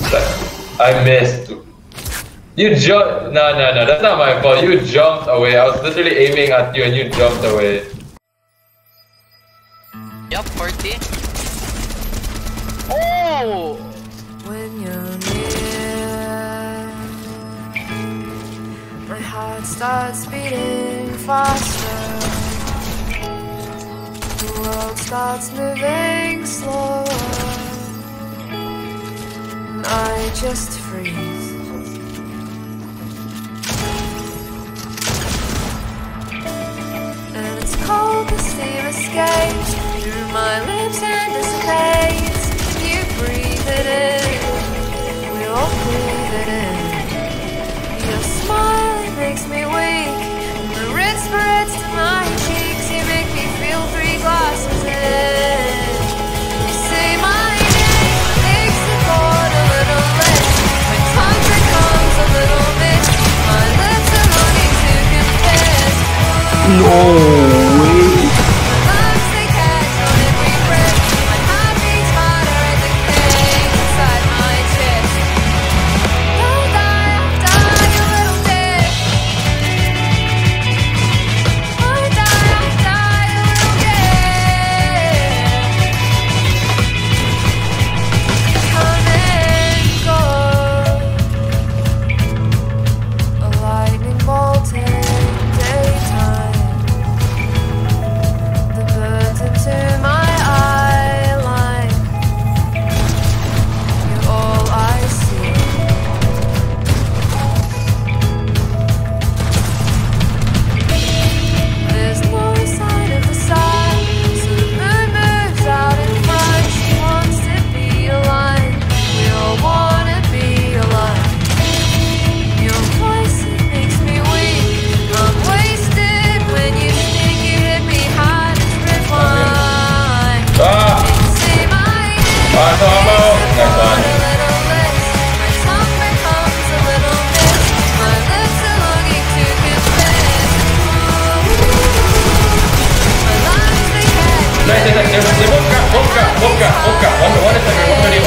I missed. You jumped. No, no, no. That's not my fault. You jumped away. I was literally aiming at you and you jumped away. Yup, 40. Oh! When you're near, my heart starts beating faster. The world starts moving slower, and I just freeze. And it's cold, the steam escapes through my lips and dissipates. You breathe it in, we all breathe it in. Your smile, it makes me weak, and the red spreads to my cheeks. You make me feel 3 glasses in. You say my name, makes the chord a little less. My tongue becomes a little mist. My lips are longing to confess. No way. My lungs, they catch on every breath. My heart beats harder as it clangs inside my chest. I'll die a little dead. I'll die a little dead. Come and go. A lightning bolt in daytime that burns into my eye line. You're all I see. There's no sign of the sun, so the moon moves out in front. She wants to be aligned. We all wanna be aligned. Your voice, it makes me weak. I'm wasted when you think you hit me hard as red wine. Ah! Say my name, Ah, next one. a little less. My tongue becomes a little mist. My lips are longing to confess. My lungs, they catch. Nice. They both got. One is second, 130